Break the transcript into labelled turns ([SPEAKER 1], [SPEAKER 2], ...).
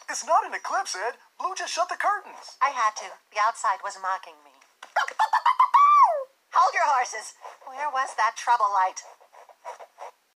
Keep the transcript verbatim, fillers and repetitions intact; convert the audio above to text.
[SPEAKER 1] It's not an eclipse, Ed. Blue just shut the curtains.
[SPEAKER 2] I had to. The outside was mocking me. Hold your horses. Where was that trouble light?